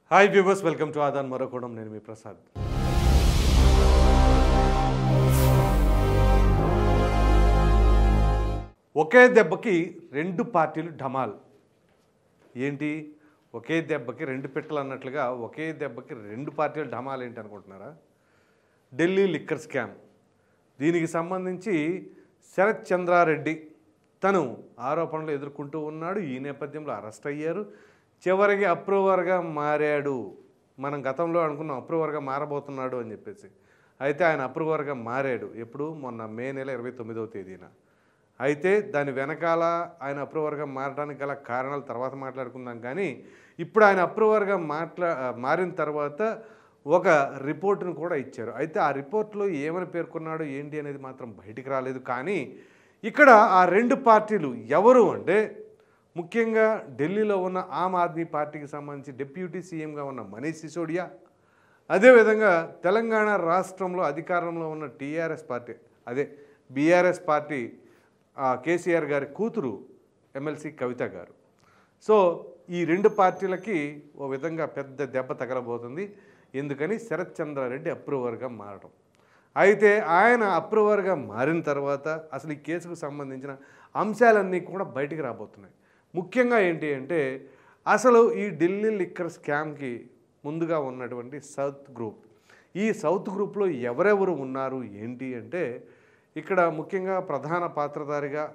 Hi viewers, welcome to ఆదాన్ మరొకడం. నేను మీ ప్రసాద్. ఒకే దెబ్బకి రెండు పార్టీలు ఢమాల్. ఏంటి ఒకే దెబ్బకి రెండు పిట్టలు అన్నట్లుగా ఒకే దెబ్బకి రెండు పార్టీలు ఢమాల్ ఏంటి అనుకుంటున్నారా? Delhi liquor scam. దీనికి సంబంధించి శరత్ చంద్రారెడ్డి తను ఆరోపణలు ఎదుర్కొంటూ ఉన్నాడు. ఈ నేపథ్యంలో అరెస్ట్ అయ్యారు. చివరికి అప్రూవర్గా మారాడు. మనం గతంలో అనుకున్నాం అప్రూవర్గా మారబోతున్నాడు అని చెప్పేసి. అయితే ఆయన అప్రూవర్గా మారాడు. ఎప్పుడు? మొన్న మే నెల 29వ తేదీన. అయితే దాని వెనకాల ఆయన అప్రూవర్గా మారడానికి గల కారణాలు తర్వాత మాట్లాడుకుందాం. కానీ ఇప్పుడు ఆయన అప్రూవర్గా మారిన తర్వాత ఒక రిపోర్టును కూడా ఇచ్చారు. అయితే ఆ రిపోర్ట్లో ఏమని పేర్కొన్నాడు ఏంటి అనేది మాత్రం బయటికి రాలేదు. కానీ ఇక్కడ ఆ రెండు పార్టీలు ఎవరు అంటే, ముఖ్యంగా ఢిల్లీలో ఉన్న ఆమ్ ఆద్మీ పార్టీకి సంబంధించి డిప్యూటీ సీఎంగా ఉన్న మనీష్ సిసోడియా, అదేవిధంగా తెలంగాణ రాష్ట్రంలో అధికారంలో ఉన్న టీఆర్ఎస్ పార్టీ, అదే బీఆర్ఎస్ పార్టీ కేసీఆర్ గారి కూతురు ఎమ్మెల్సీ కవిత గారు. సో ఈ రెండు పార్టీలకి ఓ విధంగా పెద్ద దెబ్బ తగలబోతుంది. ఎందుకని? శరత్ చంద్రారెడ్డి అప్రూవర్గా మారడం. అయితే ఆయన అప్రూవర్గా మారిన తర్వాత అసలు ఈ కేసుకు సంబంధించిన అంశాలన్నీ కూడా బయటికి రాబోతున్నాయి. ముఖ్యంగా ఏంటి అంటే, అసలు ఈ ఢిల్లీ లిక్కర్ స్కామ్కి ముందుగా ఉన్నటువంటి సౌత్ గ్రూప్, ఈ సౌత్ గ్రూప్లో ఎవరెవరు ఉన్నారు ఏంటి అంటే, ఇక్కడ ముఖ్యంగా ప్రధాన పాత్రధారిగా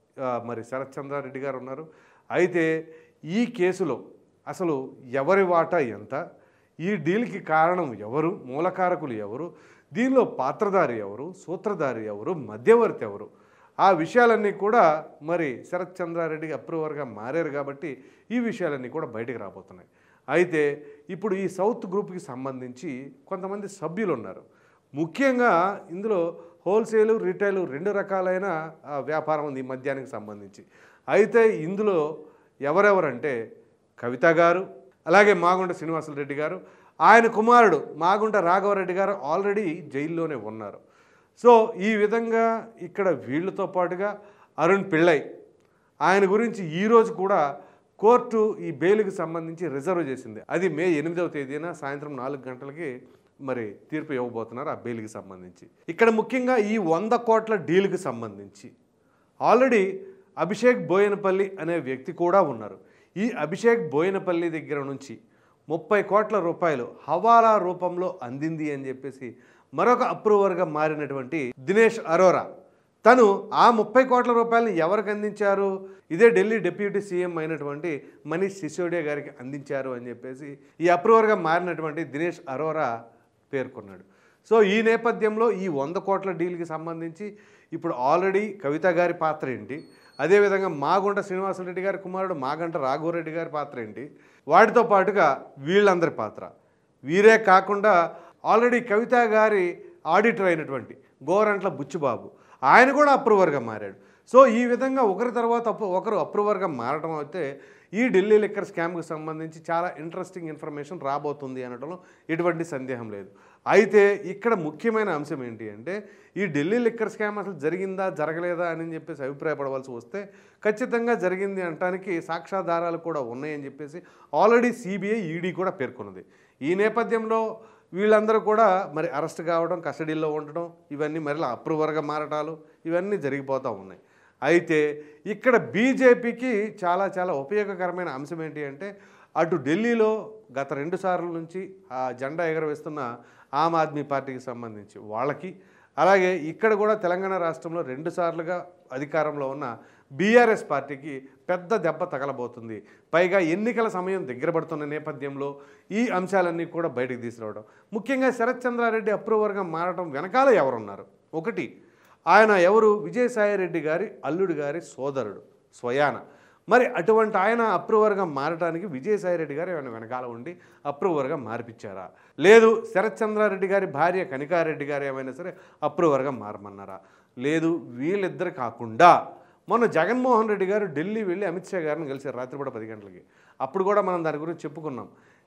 మరి శరత్ చంద్రారెడ్డి గారు ఉన్నారు. అయితే ఈ కేసులో అసలు ఎవరి వాటా ఎంత, ఈ డీల్కి కారణం ఎవరు, మూలకారకులు ఎవరు, దీనిలో పాత్రధారి ఎవరు, సూత్రధారి ఎవరు, మధ్యవర్తి ఎవరు, ఆ విషయాలన్నీ కూడా మరి శరత్ చంద్రారెడ్డికి అప్రూవర్గా మారారు కాబట్టి ఈ విషయాలన్నీ కూడా బయటకు రాబోతున్నాయి. అయితే ఇప్పుడు ఈ సౌత్ గ్రూప్కి సంబంధించి కొంతమంది సభ్యులు ఉన్నారు. ముఖ్యంగా ఇందులో హోల్సేలు, రిటైలు రెండు రకాలైన వ్యాపారం ఉంది ఈ మద్యానికి సంబంధించి. అయితే ఇందులో ఎవరెవరంటే కవిత గారు, అలాగే మాగుంట శ్రీనివాసరెడ్డి గారు, ఆయన కుమారుడు మాగుంట రాఘవరెడ్డి గారు ఆల్రెడీ జైల్లోనే ఉన్నారు. సో ఈ విధంగా ఇక్కడ వీళ్ళతో పాటుగా అరుణ్ పిల్లై, ఆయన గురించి ఈరోజు కూడా కోర్టు ఈ బెయిల్కి సంబంధించి రిజర్వ్ చేసింది. అది మే 8వ తేదీన సాయంత్రం 4 గంటలకి మరి తీర్పు ఇవ్వబోతున్నారు ఆ బెయిల్కి సంబంధించి. ఇక్కడ ముఖ్యంగా ఈ 100 కోట్ల డీల్కి సంబంధించి ఆల్రెడీ అభిషేక్ బోయనపల్లి అనే వ్యక్తి కూడా ఉన్నారు. ఈ అభిషేక్ బోయనపల్లి దగ్గర నుంచి 30 కోట్ల రూపాయలు హవాలా రూపంలో అందింది అని చెప్పేసి మరొక అప్రూవర్గా మారినటువంటి దినేష్ అరోరా, తను ఆ 30 కోట్ల రూపాయలను ఎవరికి అందించారు? ఇదే ఢిల్లీ డిప్యూటీ సీఎం అయినటువంటి మనీష్ సిసోడియా గారికి అందించారు అని చెప్పేసి ఈ అప్రూవర్గా మారినటువంటి దినేష్ అరోరా పేర్కొన్నాడు. సో ఈ నేపథ్యంలో ఈ 100 కోట్ల డీల్కి సంబంధించి ఇప్పుడు ఆల్రెడీ కవిత గారి పాత్ర ఏంటి, అదేవిధంగా మాగుంట శ్రీనివాసరెడ్డి గారి కుమారుడు మాగంట రాఘవరెడ్డి గారి పాత్ర ఏంటి, వాటితో పాటుగా వీళ్ళందరి పాత్ర, వీరే కాకుండా ఆల్రెడీ కవిత గారి ఆడిటర్ అయినటువంటి గోరంట్ల బుచ్చిబాబు, ఆయన కూడా అప్రూవర్గా మారాడు. సో ఈ విధంగా ఒకరి తర్వాత ఒకరు అప్రూవర్గా మారడం అయితే ఈ ఢిల్లీ లిక్కర్ స్కామ్కి సంబంధించి చాలా ఇంట్రెస్టింగ్ ఇన్ఫర్మేషన్ రాబోతుంది అనడంలో ఎటువంటి సందేహం లేదు. అయితే ఇక్కడ ముఖ్యమైన అంశం ఏంటి అంటే, ఈ ఢిల్లీ లిక్కర్ స్కామ్ అసలు జరిగిందా జరగలేదా అని చెప్పేసి అభిప్రాయపడవలసి వస్తే ఖచ్చితంగా జరిగింది అనడానికి సాక్ష్యాధారాలు కూడా ఉన్నాయని చెప్పేసి ఆల్రెడీ సిబిఐ, ఈడీ కూడా పేర్కొన్నది. ఈ నేపథ్యంలో వీళ్ళందరూ కూడా మరి అరెస్ట్ కావడం, కస్టడీలో ఉండడం, ఇవన్నీ మరలా అప్రూవర్గా మారటాలు ఇవన్నీ జరిగిపోతూ ఉన్నాయి. అయితే ఇక్కడ బీజేపీకి చాలా చాలా ఉపయోగకరమైన అంశం ఏంటి అంటే, అటు ఢిల్లీలో గత 2 సార్ల నుంచి ఆ జెండా ఎగరవేస్తున్న ఆమ్ ఆద్మీ పార్టీకి సంబంధించి వాళ్ళకి, అలాగే ఇక్కడ కూడా తెలంగాణ రాష్ట్రంలో 2 సార్లుగా అధికారంలో ఉన్న బీఆర్ఎస్ పార్టీకి పెద్ద దెబ్బ తగలబోతుంది. పైగా ఎన్నికల సమయం దగ్గర పడుతున్న నేపథ్యంలో ఈ అంశాలన్నీ కూడా బయటకు తీసుకురావడం, ముఖ్యంగా శరత్ చంద్రారెడ్డి అప్రూవర్గా మారడం వెనకాల ఎవరున్నారు? ఒకటి, ఆయన ఎవరు? విజయసాయిరెడ్డి గారి అల్లుడు గారి సోదరుడు స్వయాన. మరి అటువంటి ఆయన అప్రూవర్గా మారడానికి విజయసాయిరెడ్డి గారు ఏమైనా వెనకాల ఉండి అప్రూవర్గా మార్పించారా? లేదు శరత్ చంద్రారెడ్డి గారి భార్య కనికారెడ్డి గారు ఏమైనా సరే అప్రూవర్గా మారమన్నారా? లేదు వీళ్ళిద్దరు కాకుండా మొన్న జగన్మోహన్ రెడ్డి గారు ఢిల్లీ వెళ్ళి అమిత్ షా గారిని కలిసారు రాత్రిపూట 10 గంటలకి. అప్పుడు కూడా మనం దాని గురించి చెప్పుకున్నాం.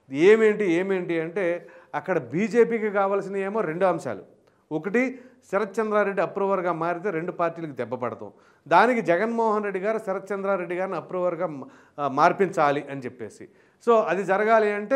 ఏమేంటి అంటే, అక్కడ బీజేపీకి కావాల్సిన ఏమో 2 అంశాలు. ఒకటి, శరత్ చంద్రారెడ్డి అప్రూవర్గా మారితే 2 పార్టీలకు దెబ్బ పడతాం, దానికి జగన్మోహన్ రెడ్డి గారు శరత్ చంద్రారెడ్డి గారిని అప్రూవర్గా మార్పించాలి అని చెప్పేసి. సో అది జరగాలి అంటే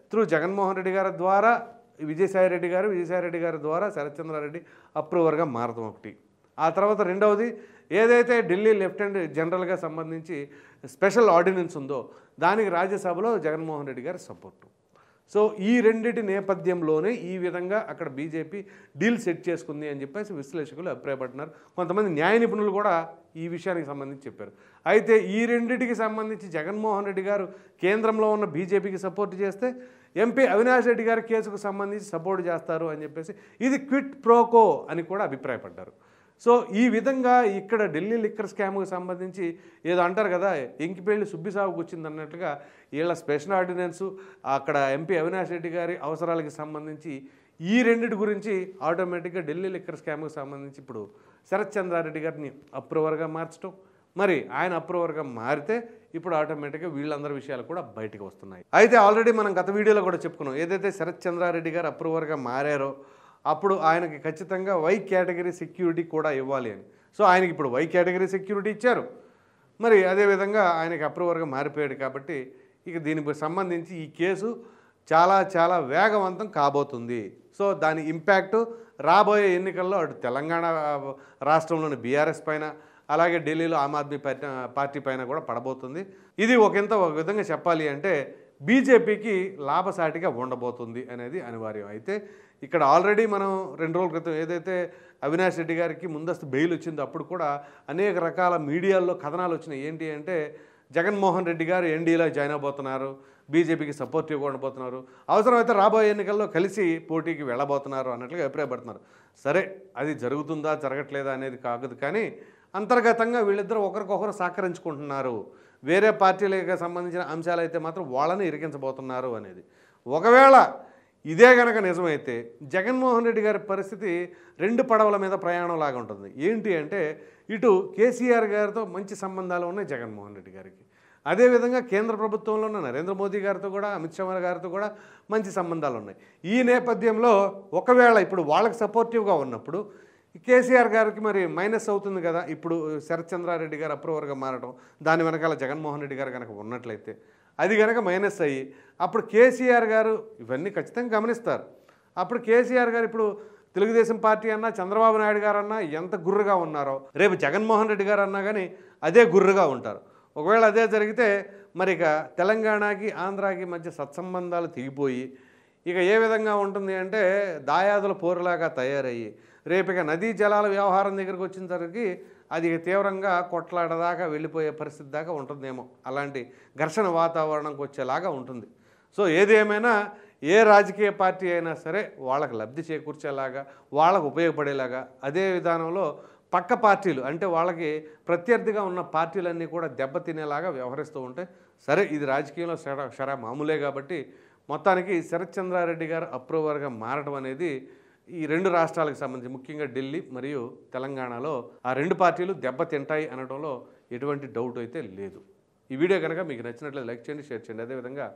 త్రూ జగన్మోహన్ రెడ్డి గారి ద్వారా విజయసాయి రెడ్డి గారి ద్వారా శరత్ చంద్ర రెడ్డి అప్రూవర్గా మారడం ఒకటి. ఆ తర్వాత రెండవది ఏదైతే ఢిల్లీ లెఫ్టినెంట్ జనరల్గా సంబంధించి స్పెషల్ ఆర్డినెన్స్ ఉందో దానికి రాజ్యసభలో జగన్మోహన్ రెడ్డి గారి సపోర్టు. సో ఈ రెండింటి నేపథ్యంలోనే ఈ విధంగా అక్కడ బీజేపీ డీల్ సెట్ చేసుకుంది అని చెప్పేసి విశ్లేషకులు అభిప్రాయపడుతున్నారు. కొంతమంది న్యాయ నిపుణులు కూడా ఈ విషయానికి సంబంధించి చెప్పారు. అయితే ఈ రెండింటికి సంబంధించి జగన్మోహన్ రెడ్డి గారు కేంద్రంలో ఉన్న బీజేపీకి సపోర్ట్ చేస్తే ఎంపీ అవినాష్ రెడ్డి గారి కేసుకు సంబంధించి సపోర్ట్ చేస్తారు అని చెప్పేసి ఇది క్విట్ ప్రోకో అని కూడా అభిప్రాయపడ్డారు. సో ఈ విధంగా ఇక్కడ ఢిల్లీ లిక్కర్ స్కామ్కి సంబంధించి ఏదో అంటారు కదా, ఎంకిపేళ్ళి సుబ్బిసాగుకు వచ్చింది అన్నట్లుగా వీళ్ళ స్పెషల్ ఆర్డినెన్సు అక్కడ ఎంపీ అవినాష్ రెడ్డి గారి అవసరాలకి సంబంధించి ఈ రెండింటి గురించి ఆటోమేటిక్గా ఢిల్లీ లిక్కర్ స్కామ్కి సంబంధించి ఇప్పుడు శరత్ చంద్రారెడ్డి గారిని అప్రూవర్గా మార్చడం, మరి ఆయన అప్రూవర్గా మారితే ఇప్పుడు ఆటోమేటిక్గా వీళ్ళందరి విషయాలు కూడా బయటకు వస్తున్నాయి. అయితే ఆల్రెడీ మనం గత వీడియోలో కూడా చెప్పుకున్నాం, ఏదైతే శరత్ చంద్రారెడ్డి గారు అప్రూవర్గా మారారో అప్పుడు ఆయనకి ఖచ్చితంగా వై కేటగిరీ సెక్యూరిటీ కూడా ఇవ్వాలి అని. సో ఆయనకి ఇప్పుడు వై కేటగిరీ సెక్యూరిటీ ఇచ్చారు, మరి అదేవిధంగా ఆయనకి అప్రూవర్గా మారిపోయాడు. కాబట్టి ఇక దీనికి సంబంధించి ఈ కేసు చాలా చాలా వేగవంతం కాబోతుంది. సో దాని ఇంపాక్టు రాబోయే ఎన్నికల్లో అటు తెలంగాణ రాష్ట్రంలోని బీఆర్ఎస్ పైన అలాగే ఢిల్లీలో ఆమ్ ఆద్మీ పార్టీ పైన కూడా పడబోతుంది. ఇది ఒక విధంగా చెప్పాలి అంటే బీజేపీకి లాభసాటిగా ఉండబోతుంది అనేది అనివార్యం. అయితే ఇక్కడ ఆల్రెడీ మనం 2 రోజుల క్రితం ఏదైతే అవినాష్ రెడ్డి గారికి ముందస్తు బెయిల్ వచ్చిందో అప్పుడు కూడా అనేక రకాల మీడియాల్లో కథనాలు వచ్చినాయి. ఏంటి అంటే జగన్మోహన్ రెడ్డి గారు ఎన్డీఏలో జాయిన్ అవబోతున్నారు, బీజేపీకి సపోర్టివ్గా ఉండబోతున్నారు, అవసరమైతే రాబోయే ఎన్నికల్లో కలిసి పోటీకి వెళ్ళబోతున్నారు అన్నట్లుగా అభిప్రాయపడుతున్నారు. సరే అది జరుగుతుందా జరగట్లేదా అనేది కాదు, కానీ అంతర్గతంగా వీళ్ళిద్దరూ ఒకరికొకరు సహకరించుకుంటున్నారు. వేరే పార్టీలకు సంబంధించిన అంశాలు అయితే మాత్రం వాళ్ళని ఇరికించబోతున్నారు అనేది. ఒకవేళ ఇదే కనుక నిజమైతే జగన్మోహన్ రెడ్డి గారి పరిస్థితి 2 పడవల మీద ప్రయాణం లాగా ఉంటుంది. ఏంటి అంటే ఇటు కేసీఆర్ గారితో మంచి సంబంధాలు ఉన్నాయి జగన్మోహన్ రెడ్డి గారికి, అదేవిధంగా కేంద్ర ప్రభుత్వంలో ఉన్న నరేంద్ర మోదీ గారితో కూడా అమిత్ షా గారితో కూడా మంచి సంబంధాలు ఉన్నాయి. ఈ నేపథ్యంలో ఒకవేళ ఇప్పుడు వాళ్ళకి సపోర్టివ్గా ఉన్నప్పుడు కేసీఆర్ గారికి మరి మైనస్ అవుతుంది కదా. ఇప్పుడు శరత్ చంద్రారెడ్డి గారు అప్రూవర్గా మారడం, దాని వెనకాల జగన్మోహన్ రెడ్డి గారు కనుక ఉన్నట్లయితే అది కనుక మైనస్ అయ్యి అప్పుడు కేసీఆర్ గారు ఇవన్నీ ఖచ్చితంగా గమనిస్తారు. అప్పుడు కేసీఆర్ గారు ఇప్పుడు తెలుగుదేశం పార్టీ అన్నా చంద్రబాబు నాయుడు గారు అన్నా ఎంత గుర్రుగా ఉన్నారో రేపు జగన్మోహన్ రెడ్డి గారు అన్నా కానీ అదే గుర్రుగా ఉంటారు. ఒకవేళ అదే జరిగితే మరి ఇక తెలంగాణకి ఆంధ్రాకి మధ్య సత్సంబంధాలు తెగిపోయి ఇక ఏ విధంగా ఉంటుంది అంటే దాయాదుల పోరులాగా తయారయ్యి రేపు ఇక నదీ జలాల వ్యవహారం దగ్గరికి వచ్చినసరికి అది తీవ్రంగా కొట్లాడదాకా వెళ్ళిపోయే పరిస్థితి దాకా ఉంటుందేమో, అలాంటి ఘర్షణ వాతావరణంకి వచ్చేలాగా ఉంటుంది. సో ఏది ఏమైనా ఏ రాజకీయ పార్టీ అయినా సరే వాళ్ళకి లబ్ధి చేకూర్చేలాగా వాళ్ళకు ఉపయోగపడేలాగా అదే విధానంలో పక్క పార్టీలు అంటే వాళ్ళకి ప్రత్యర్థిగా ఉన్న పార్టీలన్నీ కూడా దెబ్బతినేలాగా వ్యవహరిస్తూ ఉంటాయి. సరే ఇది రాజకీయంలో షరా మామూలే కాబట్టి మొత్తానికి శరత్ చంద్రారెడ్డి గారు అప్రూవర్గా మారడం అనేది ఈ 2 రాష్ట్రాలకు సంబంధించి ముఖ్యంగా ఢిల్లీ మరియు తెలంగాణలో ఆ 2 పార్టీలు దెబ్బతింటాయి అనడంలో ఎటువంటి డౌట్ అయితే లేదు. ఈ వీడియో కనుక మీకు నచ్చినట్లయితే లైక్ చేయండి, షేర్ చేయండి. అదేవిధంగా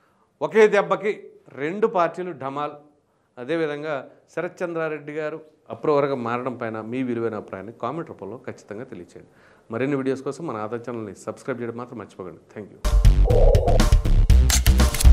ఒకే దెబ్బకి 2 పార్టీలు ఢమాల్, అదేవిధంగా శరత్ చంద్రారెడ్డి గారు అప్రూవర్గా మారడం పైన మీ విలువైన అభిప్రాయాన్ని కామెంట్ రూపంలో ఖచ్చితంగా తెలియచేయండి. మరిన్ని వీడియోస్ కోసం మన ఆధార్ ఛానల్ని సబ్స్క్రైబ్ చేయడం మాత్రం మర్చిపోకండి. Thank you.